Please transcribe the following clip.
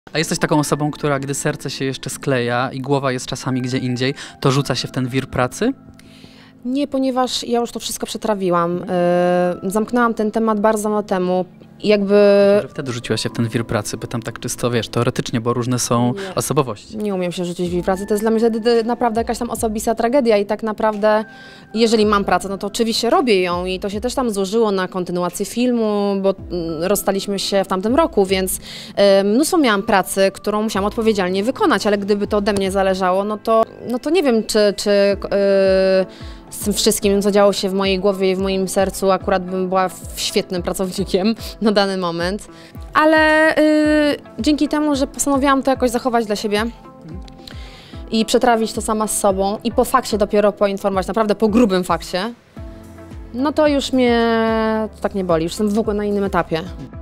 A jesteś taką osobą, która gdy serce się jeszcze skleja i głowa jest czasami gdzie indziej, to rzuca się w ten wir pracy? Nie, ponieważ ja już to wszystko przetrawiłam. Zamknęłam ten temat bardzo dawno temu. Jakby... Że wtedy rzuciłaś się w ten wir pracy? Pytam tak czysto, wiesz, teoretycznie, bo różne są osobowości. Nie umiem się rzucić w wir pracy. To jest dla mnie wtedy naprawdę jakaś tam osobista tragedia i tak naprawdę, jeżeli mam pracę, no to oczywiście robię ją i to się też tam złożyło na kontynuację filmu, bo rozstaliśmy się w tamtym roku, więc mnóstwo miałam pracy, którą musiałam odpowiedzialnie wykonać, ale gdyby to ode mnie zależało, no to nie wiem, czy z tym wszystkim, co działo się w mojej głowie i w moim sercu, akurat bym była świetnym pracownikiem na dany moment. Ale dzięki temu, że postanowiłam to jakoś zachować dla siebie i przetrawić to sama z sobą i po fakcie dopiero poinformować, naprawdę po grubym fakcie, no to już mnie to tak nie boli, już jestem w ogóle na innym etapie.